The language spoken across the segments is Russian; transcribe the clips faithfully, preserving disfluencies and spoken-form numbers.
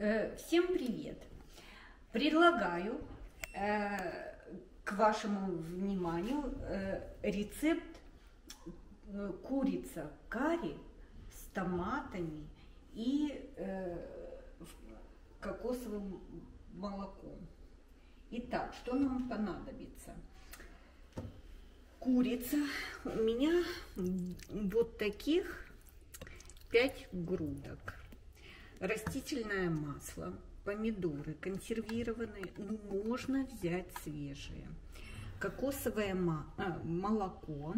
Э, Всем привет! Предлагаю э, к вашему вниманию э, рецепт э, курица карри с томатами и э, кокосовым молоком. Итак, что нам понадобится? Курица у меня вот таких пять грудок. Растительное масло, помидоры консервированные, ну, можно взять свежие. Кокосовое молоко.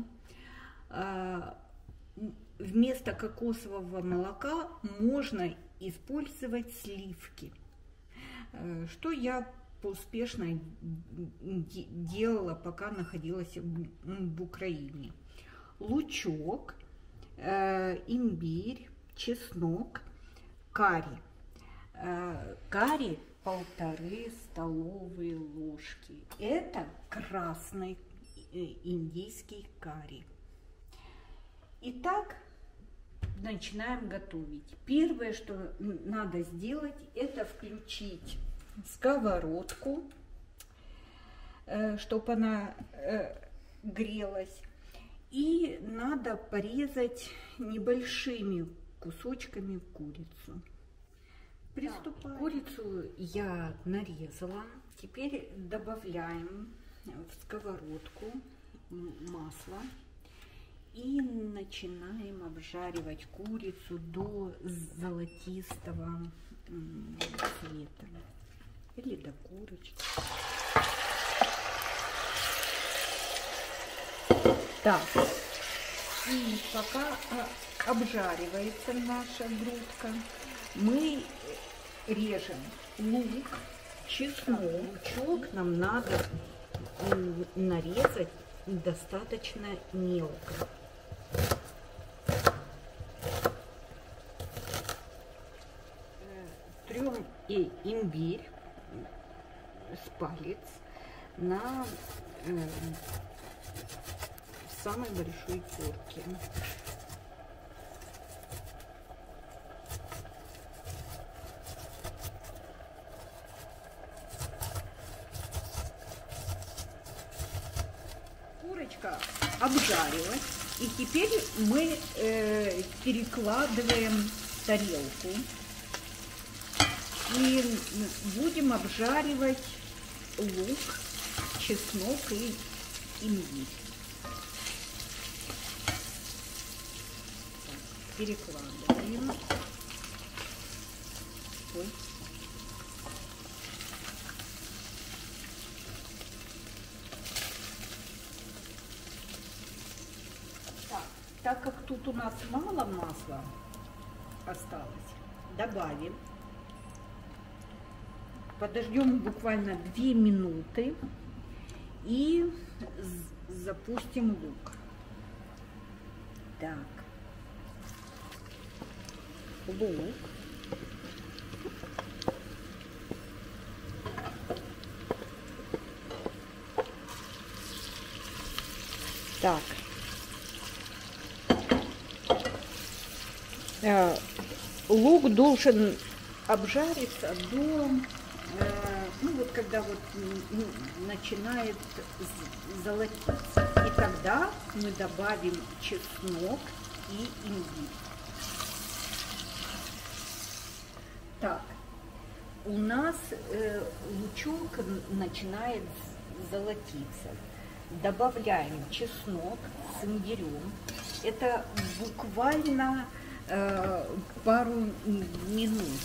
Вместо кокосового молока можно использовать сливки, что я успешно делала, пока находилась в Украине. Лучок, имбирь, чеснок, карри. Карри полторы столовые ложки. Это красный индийский карри. Итак, начинаем готовить. Первое, что надо сделать, это включить сковородку, чтобы она грелась. И надо порезать небольшими кусочками курицу. Приступаем. Курицу я нарезала. Теперь добавляем в сковородку масло и начинаем обжаривать курицу до золотистого цвета или до курочки. Так, и пока обжаривается наша грудка, мы режем лук, чеснок. Лучок нам надо нарезать достаточно мелко. Трем и имбирь с палец на э, самой большой терке. Курочка обжарилась, и теперь мы э, перекладываем в тарелку и будем обжаривать лук, чеснок и имбирь. Перекладываем. Ой. Так, так как тут у нас мало масла осталось, добавим. Подождем буквально две минуты и запустим лук. Так. Лук. Так. Э, лук должен обжариться до, э, ну вот когда вот начинает золотиться. И тогда мы добавим чеснок и имбирь. Так, у нас э, лучок начинает золотиться. Добавляем чеснок с имбирем. Это буквально э, пару минут.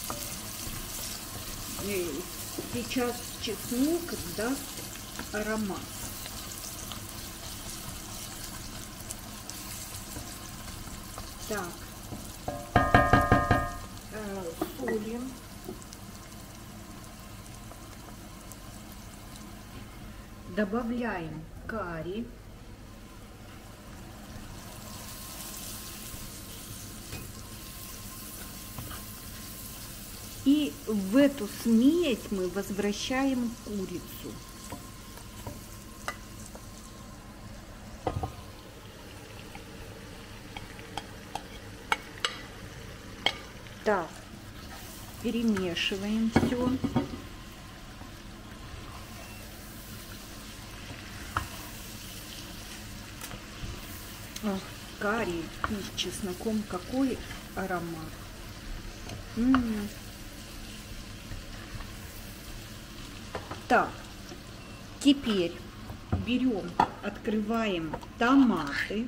Сейчас чеснок даст аромат. Так. Солим. Добавляем карри. И в эту смесь мы возвращаем курицу. Так. Перемешиваем все. Ох, карри с чесноком, какой аромат. М-м-м. Так, теперь берем, открываем томаты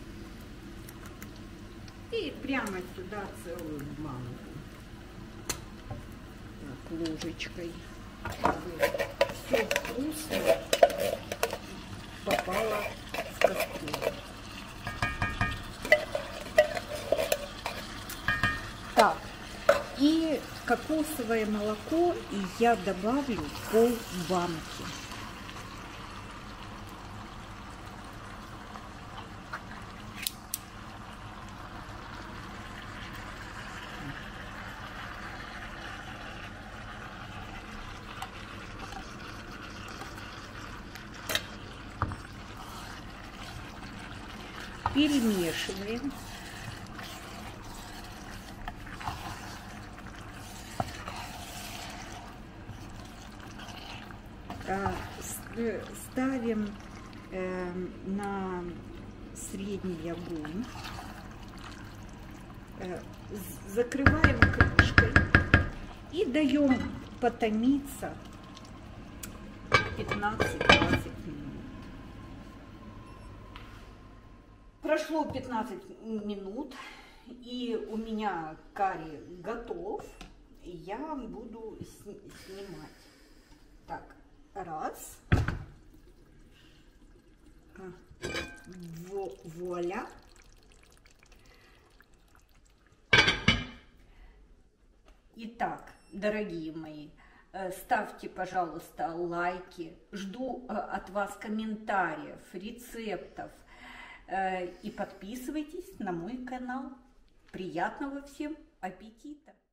и прямо сюда целую банку. Так, ложечкой. Все вкусно попало в кастрюлю. Так, и кокосовое молоко и я добавлю пол банки. Перемешиваем. Ставим э, на средний огонь, э, закрываем крышкой и даем потомиться пятнадцать-двадцать минут. Прошло пятнадцать минут, и у меня карри готов. Я буду снимать. Так, раз. Вуаля. Итак, дорогие мои, ставьте, пожалуйста, лайки. Жду от вас комментариев, рецептов. И подписывайтесь на мой канал. Приятного всем аппетита!